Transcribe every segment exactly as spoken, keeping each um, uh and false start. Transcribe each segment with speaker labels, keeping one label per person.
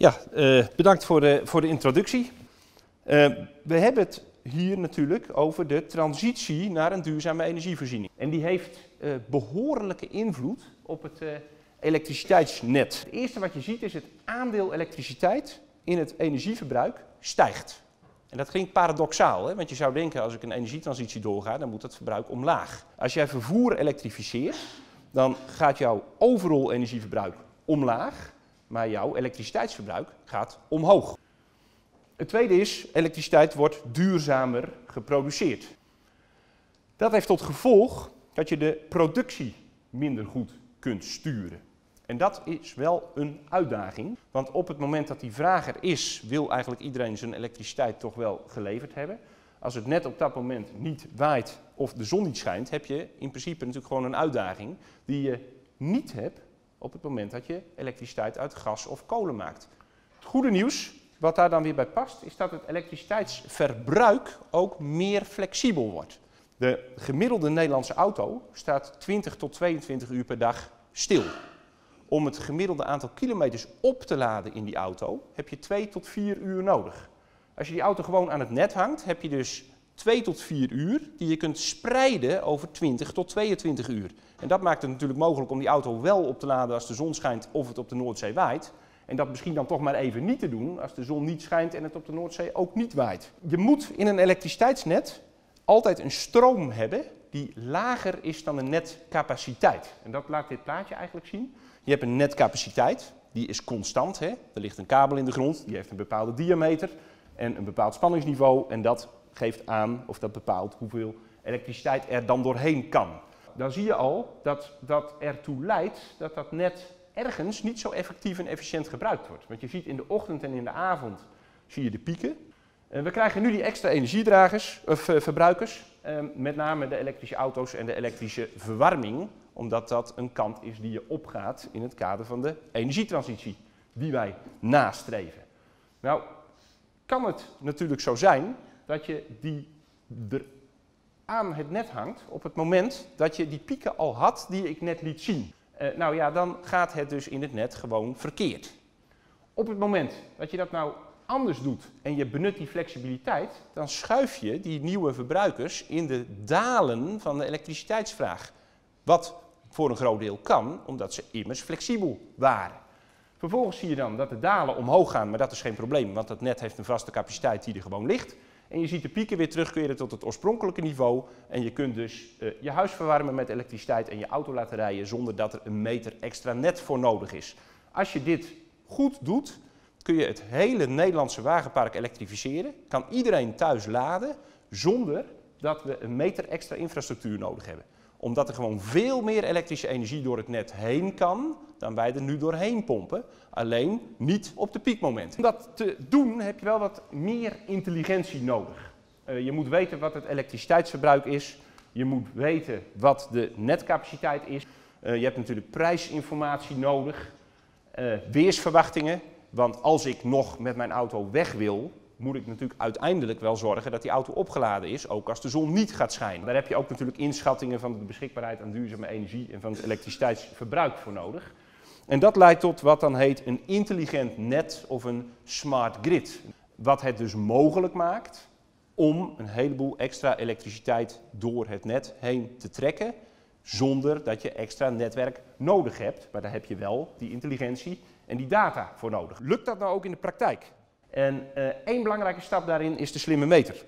Speaker 1: Ja, uh, bedankt voor de, voor de introductie. Uh, we hebben het hier natuurlijk over de transitie naar een duurzame energievoorziening. En die heeft uh, behoorlijke invloed op het uh, elektriciteitsnet. Het eerste wat je ziet is het aandeel elektriciteit in het energieverbruik stijgt. En dat klinkt paradoxaal, hè? Want je zou denken als ik een energietransitie doorga, dan moet het verbruik omlaag. Als jij vervoer elektrificeert, dan gaat jouw overal energieverbruik omlaag, maar jouw elektriciteitsverbruik gaat omhoog. Het tweede is, elektriciteit wordt duurzamer geproduceerd. Dat heeft tot gevolg dat je de productie minder goed kunt sturen. En dat is wel een uitdaging, want op het moment dat die vraag er is, wil eigenlijk iedereen zijn elektriciteit toch wel geleverd hebben. Als het net op dat moment niet waait of de zon niet schijnt, heb je in principe natuurlijk gewoon een uitdaging die je niet hebt op het moment dat je elektriciteit uit gas of kolen maakt. Het goede nieuws, wat daar dan weer bij past, is dat het elektriciteitsverbruik ook meer flexibel wordt. De gemiddelde Nederlandse auto staat twintig tot tweeëntwintig uur per dag stil. Om het gemiddelde aantal kilometers op te laden in die auto heb je twee tot vier uur nodig. Als je die auto gewoon aan het net hangt, heb je dus twee tot vier uur die je kunt spreiden over twintig tot tweeëntwintig uur. En dat maakt het natuurlijk mogelijk om die auto wel op te laden als de zon schijnt of het op de Noordzee waait. En dat misschien dan toch maar even niet te doen als de zon niet schijnt en het op de Noordzee ook niet waait. Je moet in een elektriciteitsnet altijd een stroom hebben die lager is dan de netcapaciteit. En dat laat dit plaatje eigenlijk zien. Je hebt een netcapaciteit, die is constant. Hè? Er ligt een kabel in de grond, die heeft een bepaalde diameter en een bepaald spanningsniveau. En dat geeft aan, of dat bepaalt hoeveel elektriciteit er dan doorheen kan. Dan zie je al dat dat ertoe leidt dat dat net ergens niet zo effectief en efficiënt gebruikt wordt. Want je ziet in de ochtend en in de avond zie je de pieken. We krijgen nu die extra energiedragers, of uh, verbruikers, uh, met name de elektrische auto's en de elektrische verwarming, omdat dat een kant is die je opgaat in het kader van de energietransitie die wij nastreven. Nou, kan het natuurlijk zo zijn dat je die er aan het net hangt op het moment dat je die pieken al had die ik net liet zien. Uh, nou ja, dan gaat het dus in het net gewoon verkeerd. Op het moment dat je dat nou anders doet en je benut die flexibiliteit, dan schuif je die nieuwe verbruikers in de dalen van de elektriciteitsvraag. Wat voor een groot deel kan, omdat ze immers flexibel waren. Vervolgens zie je dan dat de dalen omhoog gaan, maar dat is geen probleem, want het net heeft een vaste capaciteit die er gewoon ligt. En je ziet de pieken weer terugkeren tot het oorspronkelijke niveau en je kunt dus uh, je huis verwarmen met elektriciteit en je auto laten rijden zonder dat er een meter extra net voor nodig is. Als je dit goed doet, kun je het hele Nederlandse wagenpark elektrificeren, kan iedereen thuis laden zonder dat we een meter extra infrastructuur nodig hebben. Omdat er gewoon veel meer elektrische energie door het net heen kan dan wij er nu doorheen pompen, alleen niet op de piekmomenten. Om dat te doen heb je wel wat meer intelligentie nodig. Uh, je moet weten wat het elektriciteitsverbruik is, je moet weten wat de netcapaciteit is. Uh, je hebt natuurlijk prijsinformatie nodig, uh, weersverwachtingen. Want als ik nog met mijn auto weg wil, moet ik natuurlijk uiteindelijk wel zorgen dat die auto opgeladen is, ook als de zon niet gaat schijnen. Daar heb je ook natuurlijk inschattingen van de beschikbaarheid aan duurzame energie en van het elektriciteitsverbruik voor nodig. En dat leidt tot wat dan heet een intelligent net of een smart grid. Wat het dus mogelijk maakt om een heleboel extra elektriciteit door het net heen te trekken, zonder dat je extra netwerk nodig hebt. Maar daar heb je wel die intelligentie en die data voor nodig. Lukt dat nou ook in de praktijk? En uh, één belangrijke stap daarin is de slimme meter.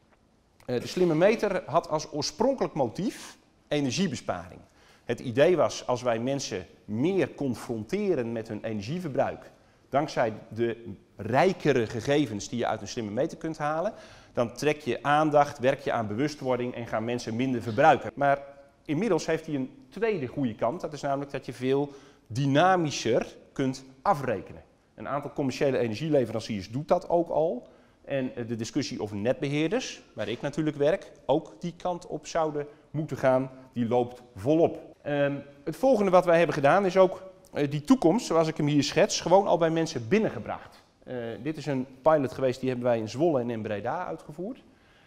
Speaker 1: Uh, de slimme meter had als oorspronkelijk motief energiebesparing. Het idee was, als wij mensen meer confronteren met hun energieverbruik, dankzij de rijkere gegevens die je uit een slimme meter kunt halen, dan trek je aandacht, werk je aan bewustwording en gaan mensen minder verbruiken. Maar inmiddels heeft hij een tweede goede kant, dat is namelijk dat je veel dynamischer kunt afrekenen. Een aantal commerciële energieleveranciers doet dat ook al. En de discussie over netbeheerders, waar ik natuurlijk werk, ook die kant op zouden moeten gaan, die loopt volop. Um, het volgende wat wij hebben gedaan is ook uh, die toekomst, zoals ik hem hier schets, gewoon al bij mensen binnengebracht. Uh, dit is een pilot geweest, die hebben wij in Zwolle en in Breda uitgevoerd.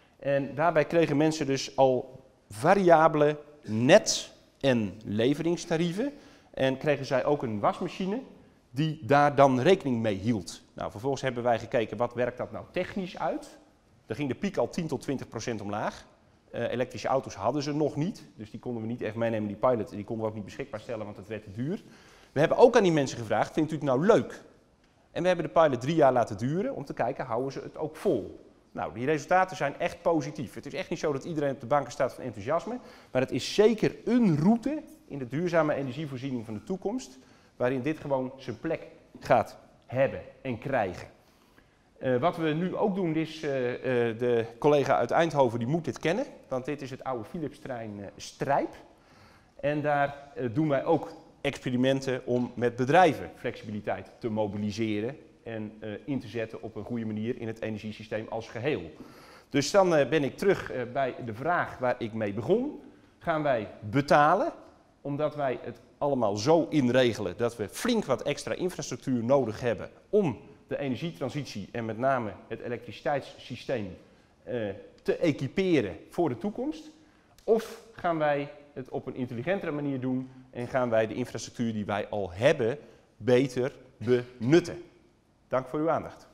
Speaker 1: En daarbij kregen mensen dus al variabele net- en leveringstarieven. En kregen zij ook een wasmachine die daar dan rekening mee hield. Nou, vervolgens hebben wij gekeken wat werkt dat nou technisch uit. Daar ging de piek al tien tot twintig procent omlaag. Uh, elektrische auto's hadden ze nog niet, dus die konden we niet echt meenemen, die pilot. Die konden we ook niet beschikbaar stellen, want het werd te duur. We hebben ook aan die mensen gevraagd, vindt u het nou leuk? En we hebben de pilot drie jaar laten duren om te kijken, houden ze het ook vol? Nou, die resultaten zijn echt positief. Het is echt niet zo dat iedereen op de banken staat van enthousiasme, maar het is zeker een route in de duurzame energievoorziening van de toekomst, waarin dit gewoon zijn plek gaat hebben en krijgen. Uh, wat we nu ook doen is, uh, uh, de collega uit Eindhoven die moet dit kennen, want dit is het oude Philips-trein uh, Strijp. En daar uh, doen wij ook experimenten om met bedrijven flexibiliteit te mobiliseren en uh, in te zetten op een goede manier in het energiesysteem als geheel. Dus dan uh, ben ik terug uh, bij de vraag waar ik mee begon. Gaan wij betalen, omdat wij het allemaal zo inregelen dat we flink wat extra infrastructuur nodig hebben om de energietransitie en met name het elektriciteitssysteem uh, te equiperen voor de toekomst? Of gaan wij het op een intelligentere manier doen en gaan wij de infrastructuur die wij al hebben beter benutten? Dank voor uw aandacht.